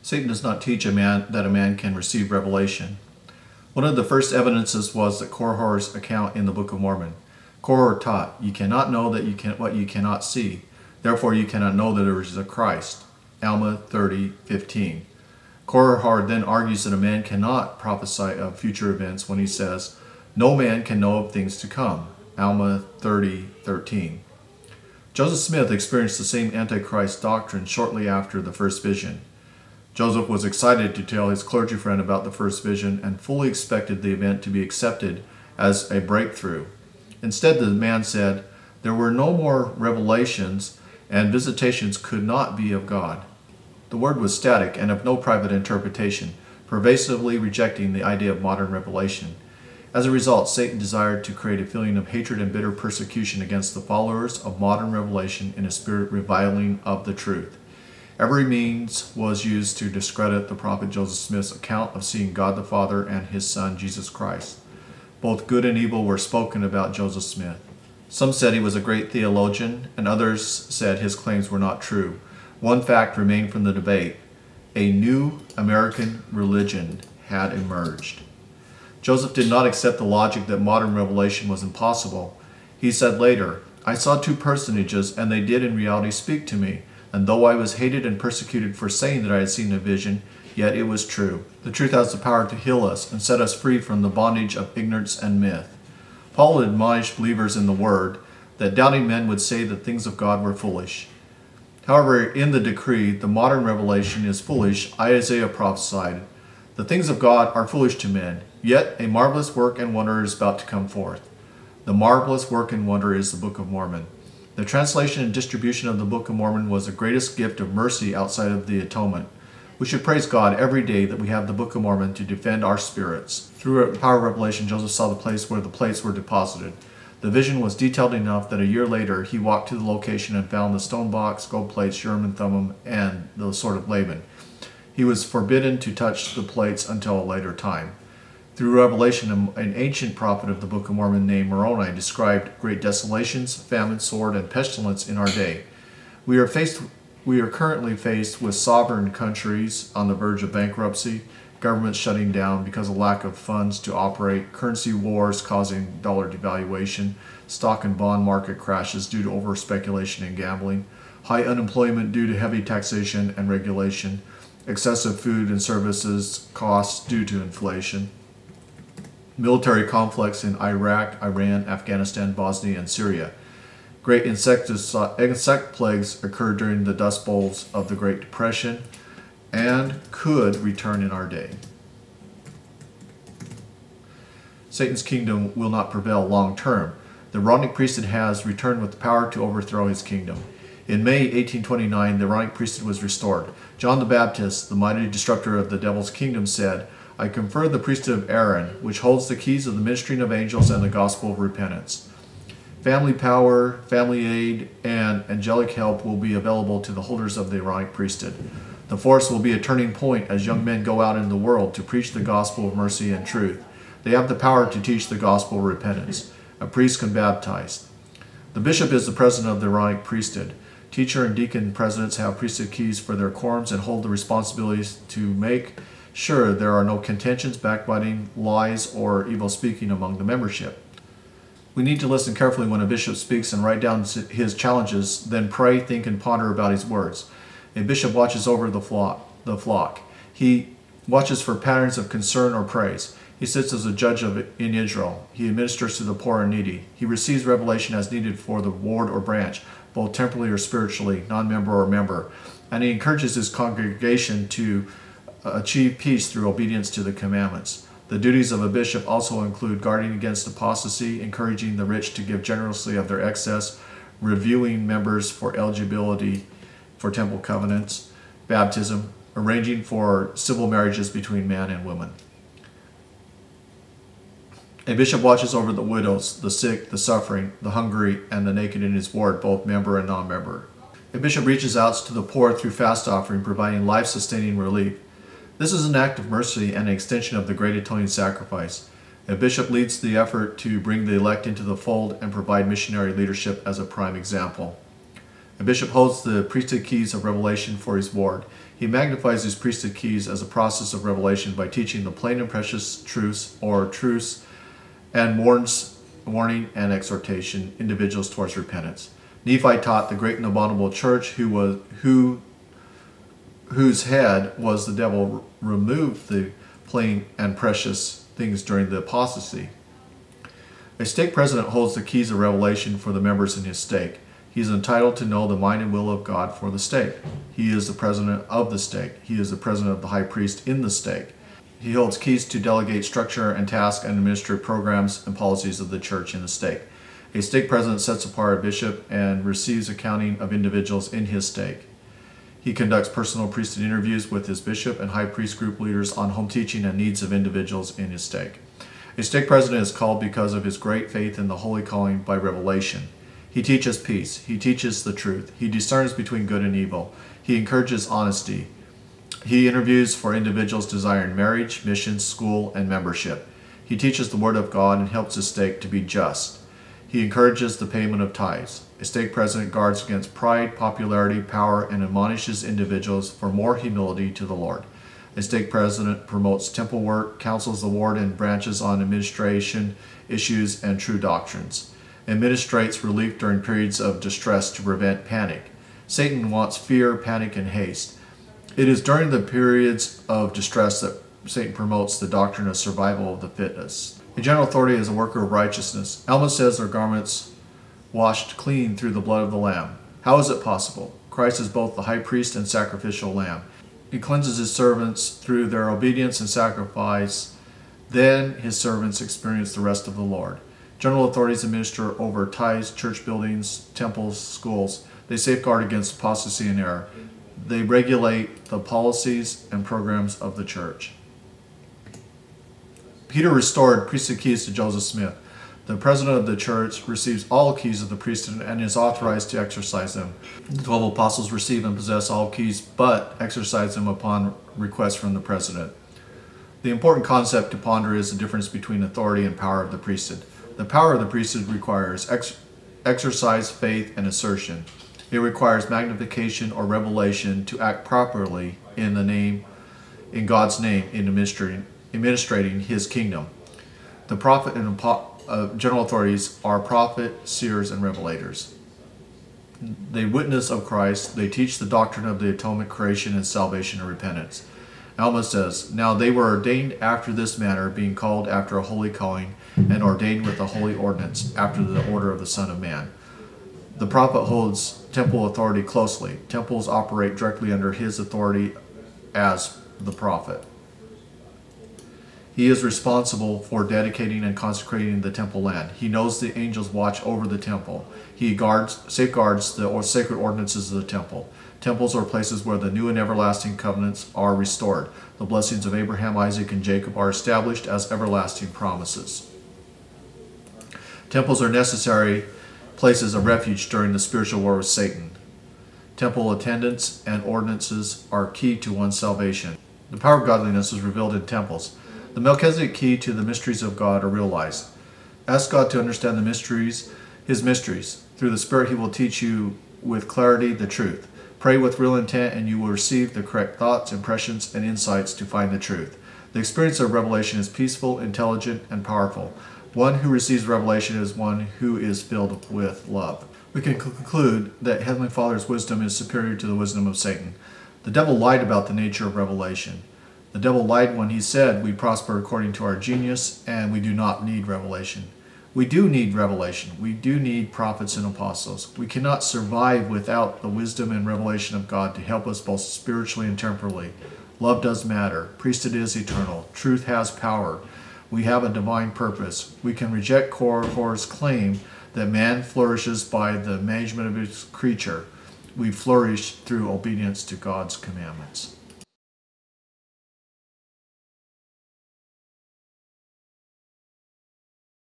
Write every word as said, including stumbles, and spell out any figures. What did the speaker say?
Satan does not teach a man that a man can receive revelation. One of the first evidences was that Korihor's account in the Book of Mormon. Korihor taught, "You cannot know that you can what you cannot see. Therefore you cannot know that there is a Christ." Alma thirty fifteen. Korihor then argues that a man cannot prophesy of future events when he says, "No man can know of things to come." Alma thirty thirteen. Joseph Smith experienced the same Antichrist doctrine shortly after the first vision. Joseph was excited to tell his clergy friend about the first vision and fully expected the event to be accepted as a breakthrough. Instead, the man said, "There were no more revelations, and visitations could not be of God." The word was static and of no private interpretation, pervasively rejecting the idea of modern revelation. As a result, Satan desired to create a feeling of hatred and bitter persecution against the followers of modern revelation in a spirit reviling of the truth. Every means was used to discredit the prophet Joseph Smith's account of seeing God the Father and his Son, Jesus Christ. Both good and evil were spoken about Joseph Smith. Some said he was a great theologian, and others said his claims were not true. One fact remained from the debate: a new American religion had emerged. Joseph did not accept the logic that modern revelation was impossible. He said later, "I saw two personages, and they did in reality speak to me. And though I was hated and persecuted for saying that I had seen a vision, yet it was true." The truth has the power to heal us and set us free from the bondage of ignorance and myth. Paul admonished believers in the Word that doubting men would say that things of God were foolish. However, in the decree, "the modern revelation is foolish," Isaiah prophesied, "The things of God are foolish to men, yet a marvelous work and wonder is about to come forth." The marvelous work and wonder is the Book of Mormon. The translation and distribution of the Book of Mormon was the greatest gift of mercy outside of the atonement. We should praise God every day that we have the Book of Mormon to defend our spirits. Through the power of revelation, Joseph saw the place where the plates were deposited. The vision was detailed enough that a year later he walked to the location and found the stone box, gold plates, Urim and Thummim, and the sword of Laban. He was forbidden to touch the plates until a later time. Through revelation, an ancient prophet of the Book of Mormon named Moroni described great desolations, famine, sword, and pestilence in our day. We are faced, we are currently faced with sovereign countries on the verge of bankruptcy, governments shutting down because of lack of funds to operate, currency wars causing dollar devaluation, stock and bond market crashes due to over-speculation and gambling, high unemployment due to heavy taxation and regulation, excessive food and services costs due to inflation, military conflicts in Iraq, Iran, Afghanistan, Bosnia, and Syria. Great insect plagues occurred during the Dust Bowls of the Great Depression and could return in our day. Satan's kingdom will not prevail long term. The Aaronic priesthood has returned with the power to overthrow his kingdom. In May eighteen twenty-nine, the Aaronic priesthood was restored. John the Baptist, the mighty disruptor of the devil's kingdom, said, "I confer the priesthood of Aaron, which holds the keys of the ministering of angels and the gospel of repentance." Family power, family aid, and angelic help will be available to the holders of the Aaronic priesthood. The force will be a turning point as young men go out in the world to preach the gospel of mercy and truth. They have the power to teach the gospel of repentance. A priest can baptize. The bishop is the president of the Aaronic priesthood. Teacher and deacon presidents have priesthood keys for their quorums and hold the responsibilities to make sure there are no contentions, backbiting, lies, or evil speaking among the membership. We need to listen carefully when a bishop speaks and write down his challenges, then pray, think, and ponder about his words. A bishop watches over the flock. The flock. He watches for patterns of concern or praise. He sits as a judge of it in Israel. He administers to the poor and needy. He receives revelation as needed for the ward or branch, both temporally or spiritually, non-member or member. And he encourages his congregation to achieve peace through obedience to the commandments. The duties of a bishop also include guarding against apostasy, encouraging the rich to give generously of their excess, reviewing members for eligibility for temple covenants, baptism, arranging for civil marriages between man and woman. A bishop watches over the widows, the sick, the suffering, the hungry, and the naked in his ward, both member and non-member. A bishop reaches out to the poor through fast offering, providing life-sustaining relief. This is an act of mercy and an extension of the great atoning sacrifice. A bishop leads the effort to bring the elect into the fold and provide missionary leadership as a prime example. A bishop holds the priesthood keys of revelation for his ward. He magnifies these priesthood keys as a process of revelation by teaching the plain and precious truths or truths and warns, warning and exhortation individuals towards repentance. Nephi taught the great and abominable church who was who whose head was the devil removed the plain and precious things during the apostasy. A stake president holds the keys of revelation for the members in his stake. He is entitled to know the mind and will of God for the stake. He is the president of the stake. He is the president of the high priest in the stake. He holds keys to delegate structure and task and administer programs and policies of the church in the stake. A stake president sets apart a bishop and receives accounting of individuals in his stake. He conducts personal priesthood interviews with his bishop and high priest group leaders on home teaching and needs of individuals in his stake. A stake president is called because of his great faith in the holy calling by revelation. He teaches peace. He teaches the truth. He discerns between good and evil. He encourages honesty. He interviews for individuals desiring marriage, mission, school, and membership. He teaches the word of God and helps his stake to be just. He encourages the payment of tithes. A stake president guards against pride, popularity, power, and admonishes individuals for more humility to the Lord. A stake president promotes temple work, counsels the ward and branches on administration issues and true doctrines, administrates relief during periods of distress to prevent panic. Satan wants fear, panic, and haste. It is during the periods of distress that Satan promotes the doctrine of survival of the fittest. A general authority is a worker of righteousness. Alma says their garments washed clean through the blood of the Lamb. How is it possible? Christ is both the high priest and sacrificial lamb. He cleanses his servants through their obedience and sacrifice. Then his servants experience the rest of the Lord. General authorities administer over tithes, church buildings, temples, schools. They safeguard against apostasy and error. They regulate the policies and programs of the church. Peter restored priesthood keys to Joseph Smith. The president of the church receives all keys of the priesthood and is authorized to exercise them. The twelve apostles receive and possess all keys, but exercise them upon request from the president. The important concept to ponder is the difference between authority and power of the priesthood. The power of the priesthood requires ex exercise, faith, and assertion. It requires magnification or revelation to act properly in the name, in God's name, in administrating, administrating His kingdom. The prophet and uh, general authorities are prophet, seers, and revelators. They witness of Christ. They teach the doctrine of the atonement, creation, and salvation and repentance. Alma says, "Now they were ordained after this manner, being called after a holy calling, and ordained with a holy ordinance, after the order of the Son of Man." The prophet holds temple authority closely. Temples operate directly under his authority as the prophet. He is responsible for dedicating and consecrating the temple land. He knows the angels watch over the temple. He guards, safeguards the sacred ordinances of the temple. Temples are places where the new and everlasting covenants are restored. The blessings of Abraham, Isaac, and Jacob are established as everlasting promises. Temples are necessary places of refuge during the spiritual war with Satan. Temple attendance and ordinances are key to one's salvation. The power of godliness is revealed in temples. The Melchizedek key to the mysteries of God are realized. Ask God to understand the mysteries, His mysteries. Through the Spirit, He will teach you with clarity the truth. Pray with real intent and you will receive the correct thoughts, impressions, and insights to find the truth. The experience of revelation is peaceful, intelligent, and powerful. One who receives revelation is one who is filled with love. We can conclude that Heavenly Father's wisdom is superior to the wisdom of Satan. The devil lied about the nature of revelation. The devil lied when he said we prosper according to our genius and we do not need revelation. We do need revelation. We do need prophets and apostles. We cannot survive without the wisdom and revelation of God to help us both spiritually and temporally. Love does matter. Priesthood is eternal. Truth has power. We have a divine purpose. We can reject Korihor's claim that man flourishes by the management of his creature. We flourish through obedience to God's commandments.